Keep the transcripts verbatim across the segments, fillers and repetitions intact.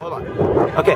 Hold on. Okay.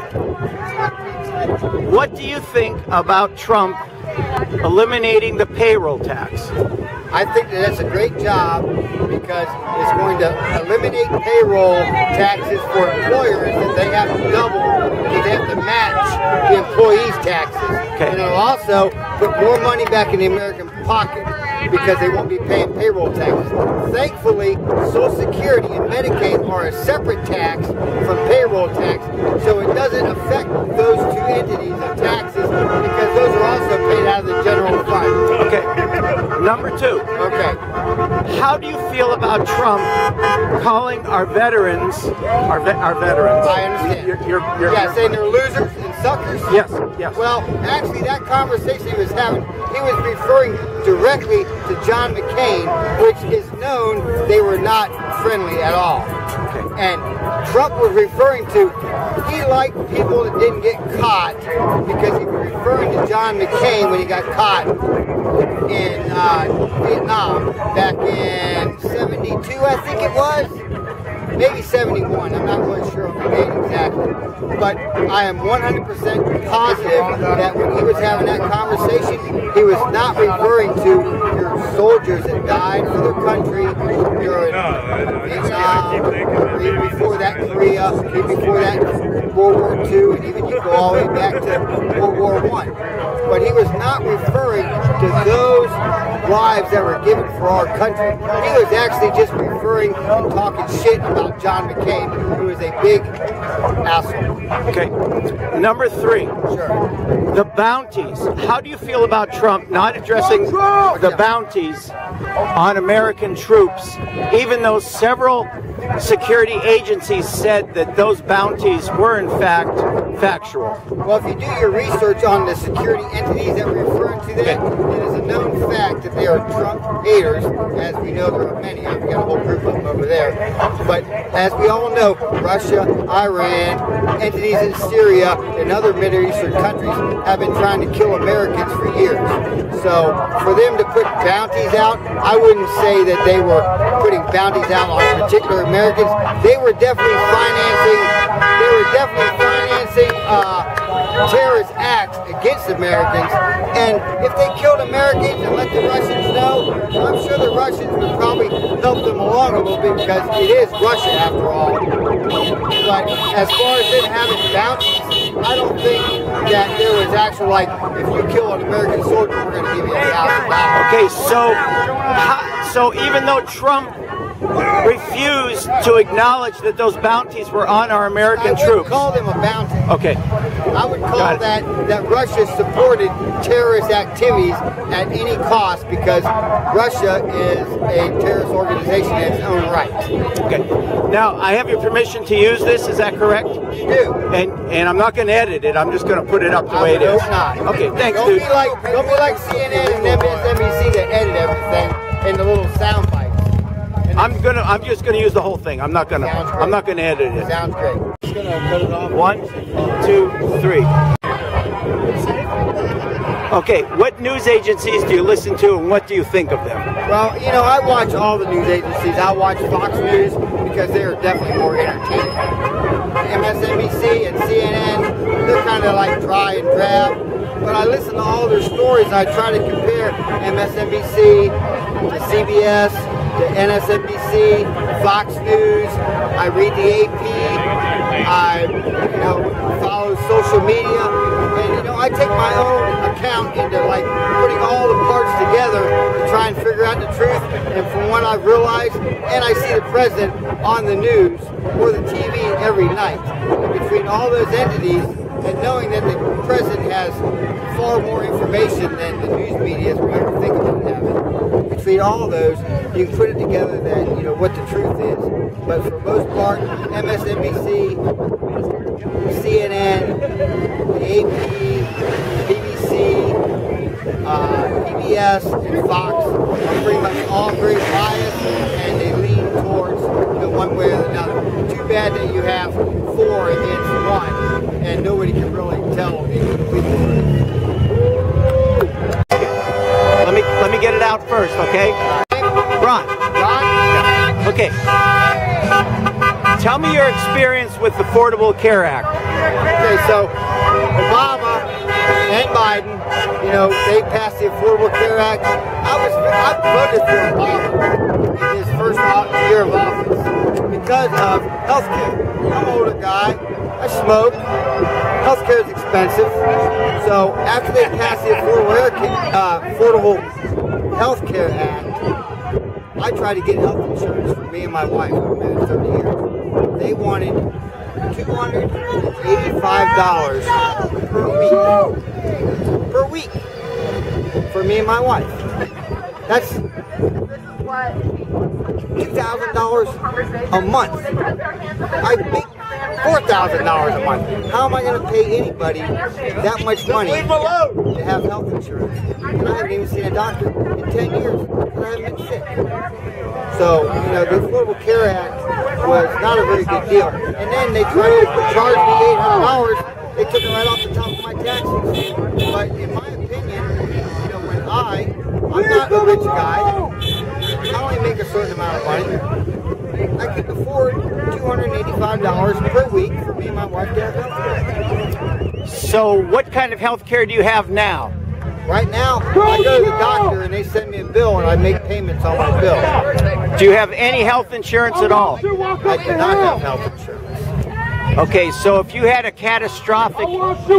What do you think about Trump eliminating the payroll tax? I think that that's a great job because it's going to eliminate payroll taxes for employers that they have to double because they have to match the employees' taxes. Okay. And it'll also put more money back in the American pocket because they won't be paying payroll taxes. Thankfully, Social Security and Medicaid are a separate tax from payroll tax, so it doesn't affect those two entities of taxes because those are also paid out of the general fund. Okay. Number two. Okay. How do you feel about Trump calling our veterans, our, ve our veterans? I understand. You're, you're, you're, yeah, you're, saying they're losers and suckers? Yes, yes. Well, actually, that conversation he was having, he was referring directly to John McCain, which is known they were not friendly at all. Okay. And Trump was referring to, he liked people that didn't get caught because he was referring to John McCain when he got caught in uh, Vietnam back in seventy-two, I think it was. Maybe seventy-one, I'm not really sure of the date exactly. But I am one hundred percent positive that when he was having that conversation, he was not referring to your soldiers that died for their country, your Vietnam, even before that Korea, even before that World War Two, and even you go all the way back to World War One. But he was not referring to those lives that were given for our country. He was actually just referring and talking shit about John McCain, who is a big asshole. Okay. Number three. Sure. The bounties. How do you feel about Trump not addressing the bounties on American troops, even though several security agencies said that those bounties were in fact factual? Well, if you do your research on the security entities that we're referring to that, it is a known fact that they are Trump haters. As we know, there are many. I've got a whole group of them over there. But as we all know, Russia, Iran, entities in Syria, and other Middle Eastern countries have been trying to kill Americans for years. So for them to put bounties out, I wouldn't say that they were putting bounties out on particular Americans. They were definitely financing, they were definitely financing uh, terrorist acts against Americans. And if they killed Americans and let the Russians know, I'm sure the Russians would probably help them along a little bit because it is Russia after all. But as far as them having bounties, I don't think that there was actual, like, if you kill an American soldier, we're going to give you a thousand dollars. Okay, so, so even though Trump refused to acknowledge that those bounties were on our American I wouldn't troops. call them a bounty. Okay. I would call that that Russia supported terrorist activities at any cost because Russia is a terrorist organization in its own right. Okay. Now, I have your permission to use this, is that correct? You do. And and I'm not going to edit it, I'm just going to put it up the I way it hope is. not. Okay, thanks, don't dude. Be like, don't be like C N N and M S N B C that edit everything in the little sound bites. I'm gonna. I'm just gonna use the whole thing. I'm not gonna. I'm not gonna edit it. Sounds great. Just gonna cut it off. One, two, three. Okay. What news agencies do you listen to, and what do you think of them? Well, you know, I watch all the news agencies. I watch Fox News because they are definitely more entertaining. M S N B C and C N N, they're kind of like dry and drab. But I listen to all their stories. I try to compare M S N B C to C B S. to N S N B C, Fox News, I read the A P, I you know follow social media, and you know I take my own account into like putting all the parts together to try and figure out the truth. And from what I've realized, and I see the president on the news or the T V every night, and between all those entities, and knowing that the president has far more information than the news media will ever think about having. Between all of those, you can put it together that, you know, what the truth is. But for most part, M S N B C, C N N, the A P, B B C, uh, P B S, and Fox are pretty much all very biased, and they lean towards, you know, one way or another. Too bad that you have four against one, and nobody can really tell the complete truth. Let me let me get it out first, okay? Ron. Ron? Okay. Tell me your experience with the Affordable Care Act. Okay, so Obama and Biden, you know, they passed the Affordable Care Act. I was, I voted for Obama in his first year of office because of health care. I'm an older guy. I smoke. Health care is expensive. So after they passed the Affordable, uh, Affordable Health Care Act, I tried to get health insurance for me and my wife. I've been married thirty years. They wanted two hundred eighty-five dollars per week. Per week. For me and my wife. That's two thousand dollars a month. I make four thousand dollars a month. How am I going to pay anybody that much money to have health insurance? And I haven't even seen a doctor in ten years because I haven't been sick. So, you know, the Affordable Care Act was not a very good deal. And then they tried to charge me eight hundred dollars. They took it right off the top of my taxes. But in my opinion, you know, when I, I'm not a rich guy, I only make a certain amount of money. I can afford two hundred eighty-five dollars per week for me and my wife to have health care. So what kind of health care do you have now? Right now, I go to the doctor and they send me a bill and I make payments on my bill. Do you have any health insurance at all? I do not have health insurance. Okay, so if you had a catastrophic,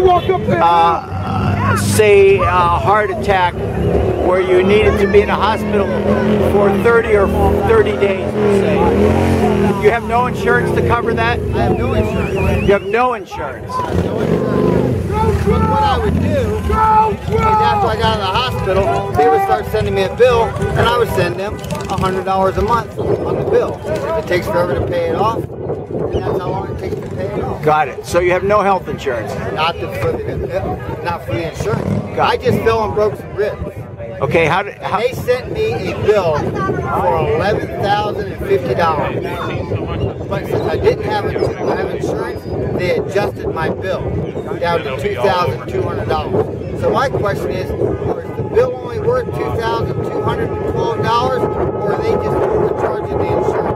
uh, say, a heart attack where you needed to be in a hospital for thirty or thirty days, say, you have no insurance to cover that? I have no insurance. You have no insurance. I have no insurance. But what I would do is after I got out of the hospital, they would start sending me a bill, and I would send them one hundred dollars a month on the bill. It takes forever to pay it off, and that's how long it takes to pay it off. Got it. So you have no health insurance? Not the, for the, not for the insurance. I just fell and broke some ribs. Okay, how did... How, they sent me a bill for eleven thousand fifty dollars. But since I didn't have, a, have insurance, they adjusted my bill down to two thousand two hundred dollars. So my question is, is the bill only worth two thousand two hundred twelve dollars, or are they just overcharging the insurance?